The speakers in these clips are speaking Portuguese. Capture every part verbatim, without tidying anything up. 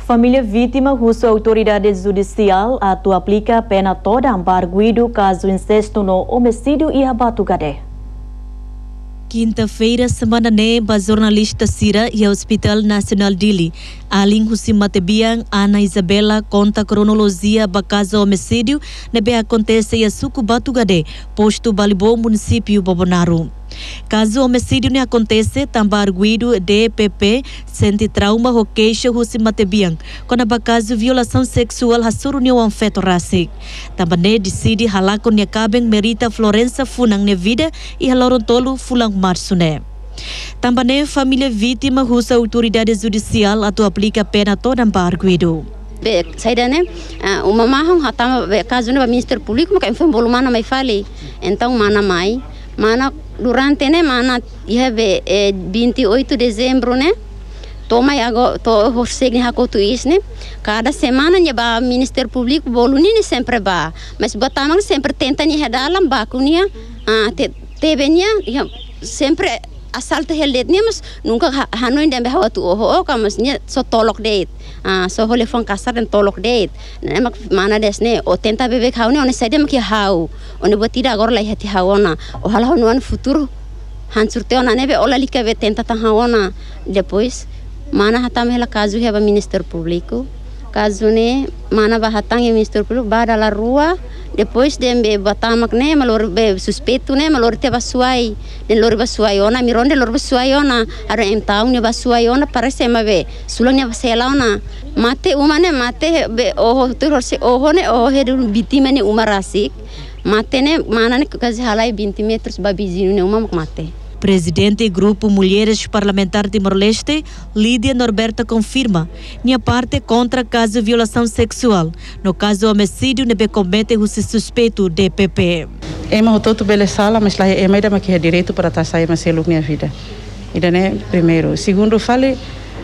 Família vítima russo autoridade judicial atu aplica pena toda para arguido caso incesto no homicídio e abatu gade. Quinta-feira, semana neba, jornalista Sira e Hospital Nacional Dili. Além do Matebiang, Ana Isabela conta a cronologia do caso homicídio que acontece em Sucubatugadé, posto Balibô, município Bobonaro. Caso homicídio ne acontece, também arguido D P P sente trauma ou queixa do Matebiang, quando há caso violação sexual a suruniu um feto rasik. Também decide halar com a cabem merita Florença funang ne vida e halorontolo fulang março ne. Também família vítima russa autoridade judicial atu aplica pena toda para arguido. Saya ne uma mahang hatama caso ne Ministério Público mas foi bolumana mai fale. Então mana mai mana durante ne mana ia be vinte e oito de dezembro ne toma agora to hosegni hakotu is ne cada semana ne ba Ministério Público boluni ne sempre ba mas batamang sempre tenta ne dalam bakunia ah te tebenya sempre assalto helet mas nunca hanoi dembe hawatu oho kamas nya so tolok date ah so hole fon kasar dan tolok date mak mana desne o tenta bebe khaune one side mak hau one botida agora lai hati haona o hala honuan futuro hancur te ona nebe ola lika be tenta ta haona depois mana hatam hela caso heba Ministério Público caso ne mana ba hatang Ministério Público ba dala rua depois dembe batamak ne malor be suspeito ne malor te basuai den lor basuai ona mironde lor basuai ona ara em taun ne basuai ona parece ma be sulang ne basela ona mate umane mate be oh tur se oh ne oh hedu bitima ne umarasik mate ne mana ne kazi halai vinte metros babizino ne umamak mate. Presidente do Grupo Mulheres Parlamentar Timor-Leste, Lídia Norberta, confirma minha parte contra caso de violação sexual. No caso homicídio, nebe comete o suspeito D P P. Ema o todo bele sala, mas lá é mais que é direito para estar saindo mas minha vida. Ainda né primeiro, segundo fale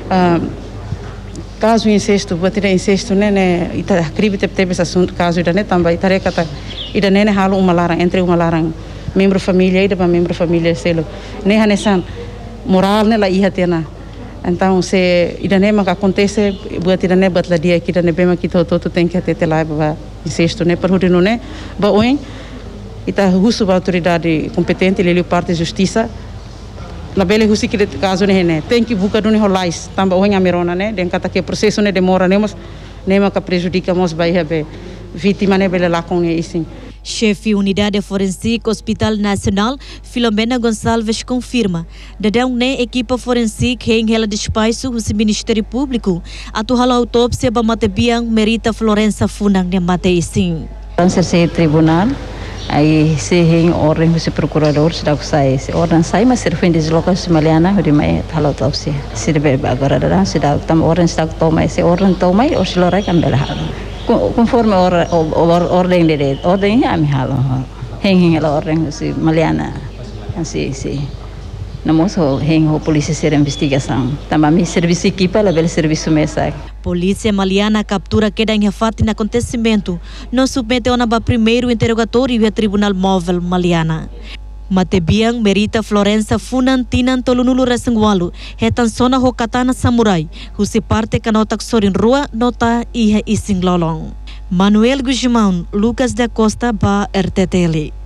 caso incesto, bater incesto né né ita crime teve esse assunto caso ainda né também ita kata ainda né halo uma larang entre uma larang membro família e da membro família selo né hanesan moral né lá ia tena então se ainda né mas acontece buat ainda né batla dia aqui ainda né bem aqui todo todo tem que ter lá ba incesto né por hoje não né ba oin ita russo ba autoridade competente ele parte justiça na bele husi que caso né né tem que buscar no rolais tamba oin amerona né den kata que processo né demora né mas né mas que prejudica mos vai have vítima né bele lá com isso. Chefe Unidade Forensica Hospital Nacional, Filomena Gonçalves, confirma que um ne equipa forensica em ela despacho do Ministério Público atual autópsia para Matebiang merita Florença Funang de Mateisim. Transfer se tribunal, aí se em ordem do procurador se dá que sai, se ordem sai mas se refende de local semaliana de mai tal autópsia. Se deve agora dar se dá tam ordem se dá toma se ordem toma ou se lora cambela. Conforme a ordem de ordem a minha halo heng heng a ordem si Maliana assim si namos heng ho polícia ser investigação também serviço equipa lá bel serviço mesa. Polícia Maliana captura queda em fato no acontecimento não submete ona ba primeiro interrogatório e Tribunal Móvel Maliana. Matebiang merita Florença Funan Tinan Tolunulu Resengwalu hetan sona ho katana samurai husi parte kanotak sorin rua nota iha ising lolong. Manuel Guzmão, Lucas da Costa ba R T T L.